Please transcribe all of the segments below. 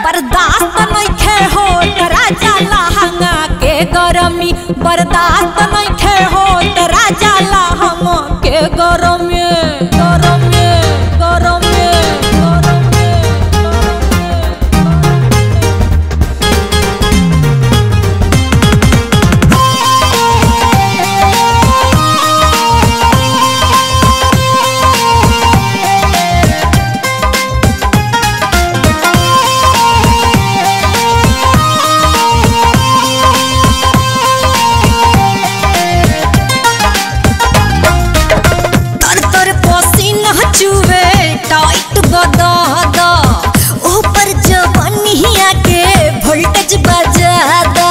बर्दाश्त नइखे होत राजा लहंगा के गरमी, बर्दाश्त नइखे होत राजा लहंगा के गरमी, गरमी गरमी गरमी। टाइट गदा ऊपर जवानिया के वोल्टेज बजादा,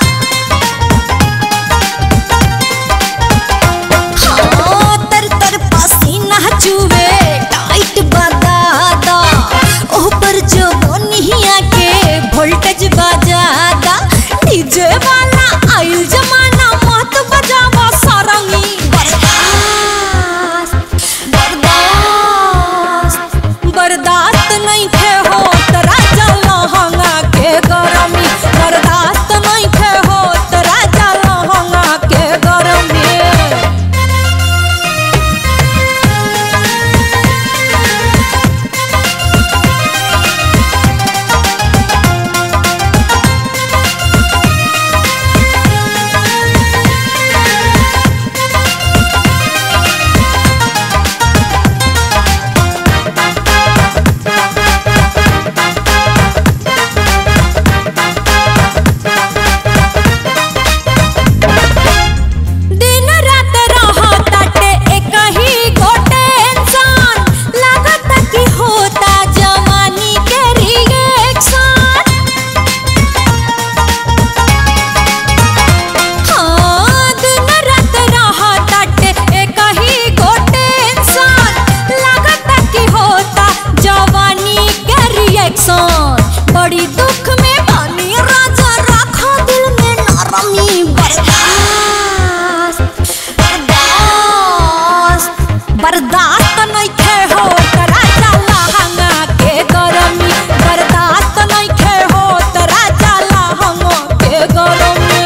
हाँ तर तर पसीना चुवे टाइट बदा ऊपर जवानिया के वोल्टेज बजादा। डीजे वाला आइल जमाना मत बजावा सारंगी, बर्दाश्त नइखे होत राजा लहंगा के गरमी, बर्दाश्त नइखे होत राजा लहंगा के गरमी। बड़ी दुख में बानी राजा रखा दिल में नरमी, बर्दाश्त बर्दाश्त बर्दाश्त नइखे होत राजा लहंगा के गरमी, बर्दाश्त नइखे होत राजा लहंगा के गरमी।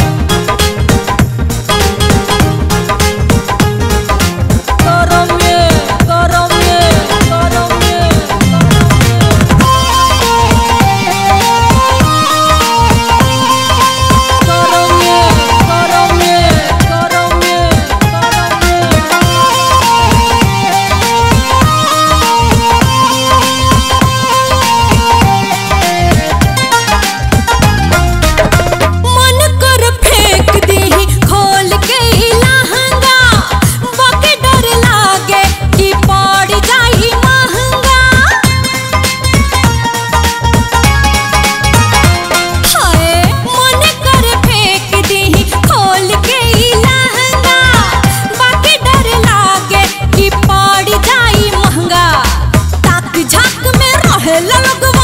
गरमी गरमी गरमी लोग